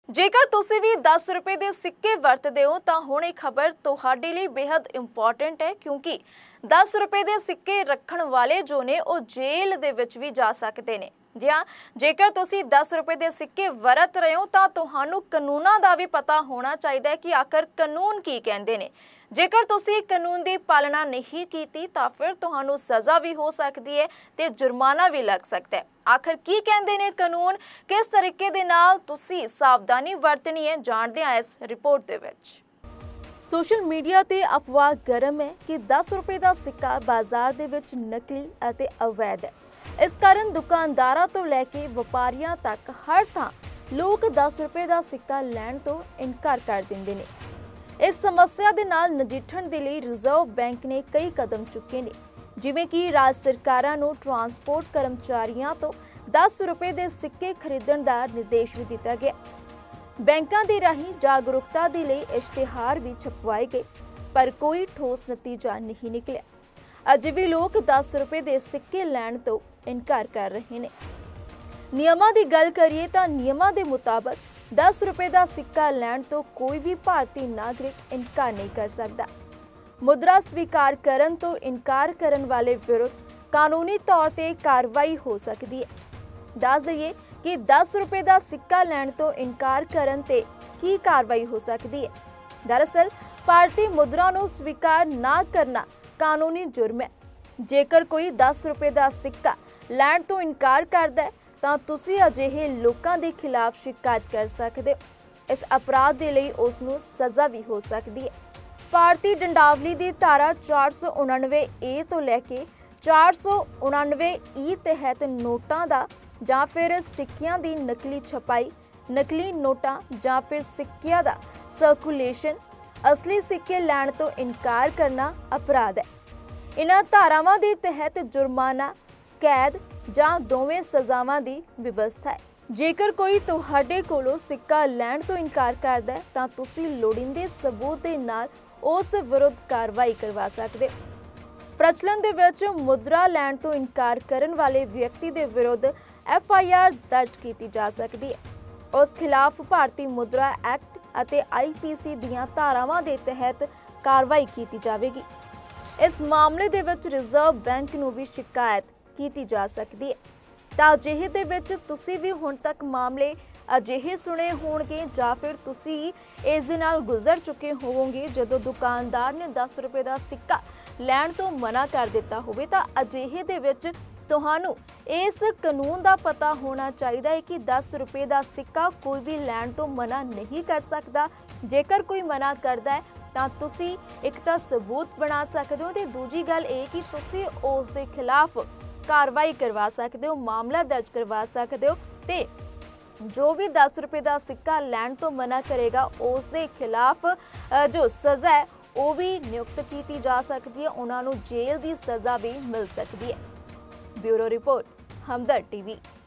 ਜੇਕਰ ਤੁਸੀਂ ਵੀ 10 ਰੁਪਏ ਦੇ ਸਿੱਕੇ ਵਰਤਦੇ ਹੋ ਤਾਂ ਹੁਣ ਇਹ ਖਬਰ ਤੁਹਾਡੇ ਲਈ ਬੇहद ਇੰਪੋਰਟੈਂਟ ਹੈ ਕਿਉਂਕਿ 10 ਰੁਪਏ ਦੇ ਸਿੱਕੇ ਰੱਖਣ ਵਾਲੇ ਜੋ ਨੇ ਉਹ ਜੇਲ੍ਹ ਦੇ ਵਿੱਚ ਵੀ ਜਾ ਸਕਦੇ ਨੇ। जी हाँ, जेकर तुसी 10 रुपए के सिक्के वरत रहे हो तो तुहानू कानूनां दा भी पता होना चाहिए कि आखिर कानून की कहंदे ने। जेकर तुसी कानून की पालना नहीं कीती तो फिर तुहानू सज़ा भी हो सकती है ते जुर्माना भी लग सकता है। आखिर की कहंदे ने कानून, किस तरीके दे नाल तुसी सावधानी वरतनी है, जानते हैं इस रिपोर्ट दे विच। सोशल मीडिया ते अफवाह गर्म है कि 10 रुपए का सिक्का बाजार दे विच नकली अते अवैध है। इस कारण दुकानदारां तो लैके व्यापारियां तक हर थां लोग 10 रुपए का सिक्का लैण तो इनकार कर दिंदे ने। इस समस्या दे नाल नजिठण दे लई रिजर्व बैंक ने कई कदम चुके ने, जिवें कि राज्य सरकारां नूं ट्रांसपोर्ट कर्मचारियों तो 10 रुपए के सिक्के खरीदण दा निर्देश भी दिता गया। बैंकां दे राहीं जागरूकता दे लई इश्तिहार भी छपवाए गए, पर कोई ठोस नतीजा नहीं निकलिया। अज भी लोग 10 रुपए के सिक्के लैण तो इनकार कर रहे हैं। नियमां दी गल करिए तो नियमां दे मुताबिक 10 रुपए का सिक्का लैण तो कोई भी भारतीय नागरिक इनकार नहीं कर सकता। मुद्रा स्वीकार करन तो इनकार करन वाले विरुद्ध कानूनी तौर पर कार्रवाई हो सकती है। दस दईए कि 10 रुपए का सिक्का लैण तो इनकार करन ते की कार्रवाई हो सकती है। दरअसल भारतीय मुद्रा नूं स्वीकार ना करना कानूनी जुर्म है। जेकर कोई 10 रुपए का सिक्का लैण तो इनकार करता है तो तुसी अजिहे लोकां दे खिलाफ शिकायत कर सकते हो। इस अपराध दे लई उस नूं सज़ा भी हो सकती है। भारतीय दंडावली की धारा 499 ए तो लैके 499 ई तहत नोटां दा जां फिर सिक्कियां दी नकली छपाई, नकली नोटां जां फिर सिक्कियां दा सर्कुलेशन, असली सिक्के लैण तो इनकार करना अपराध है। इन्हां धारावां दे तहत जुर्माना, कैद जां दोवें सज़ावां दी व्यवस्था है। जेकर कोई तुहाडे कोलों सिक्का लैण तो इनकार करदा है तां तुसीं लोड़ींदे सबूत दे नाल उस विरुद्ध कार्रवाई करवा सकदे हो। प्रचलन दे विच मुद्रा लैण तो इनकार करन वाले व्यक्ति दे विरुद्ध FIR दर्ज की जा सकती है। उस खिलाफ भारतीय मुद्रा एक्ट ਅਤੇ IPC ਦੀਆਂ ਧਾਰਾਵਾਂ ਦੇ ਤਹਿਤ ਕਾਰਵਾਈ ਕੀਤੀ ਜਾਵੇਗੀ। ਇਸ ਮਾਮਲੇ ਦੇ ਵਿੱਚ ਰਿਜ਼ਰਵ ਬੈਂਕ ਨੂੰ ਵੀ ਸ਼ਿਕਾਇਤ ਕੀਤੀ ਜਾ ਸਕਦੀ ਹੈ। ਤਾਂ ਅਜਿਹੇ ਦੇ ਵਿੱਚ ਤੁਸੀਂ ਵੀ ਹੁਣ ਤੱਕ ਮਾਮਲੇ ਅਜਿਹੇ ਸੁਣੇ ਹੋਣਗੇ ਜਾਂ ਫਿਰ ਤੁਸੀਂ ਇਸ ਦੇ ਨਾਲ ਗੁਜ਼ਰ ਚੁੱਕੇ ਹੋਵੋਗੇ ਜਦੋਂ ਦੁਕਾਨਦਾਰ ਨੇ 10 ਰੁਪਏ ਦਾ ਸਿੱਕਾ ਲੈਣ ਤੋਂ ਮਨਾ ਕਰ ਦਿੱਤਾ ਹੋਵੇ। ਤਾਂ ਅਜਿਹੇ ਦੇ ਵਿੱਚ ਤੁਹਾਨੂੰ इस कानून का पता होना चाहिए है कि 10 रुपए का सिक्का कोई भी लैण तो मना नहीं कर सकता। जेकर कोई मना करता है तो तुसी एक तो सबूत बना सकते हो, तो दूजी गल ये कि तुसी उस दे खिलाफ कार्रवाई करवा सकते हो, मामला दर्ज करवा सकते हो। तो जो भी 10 रुपए का सिक्का लैण तो मना करेगा उस दे खिलाफ जो सज़ा है वो भी नियुक्त की जा सकती है, उन्होंने जेल की सज़ा भी मिल सकती है। Bureau report, Hamdard TV।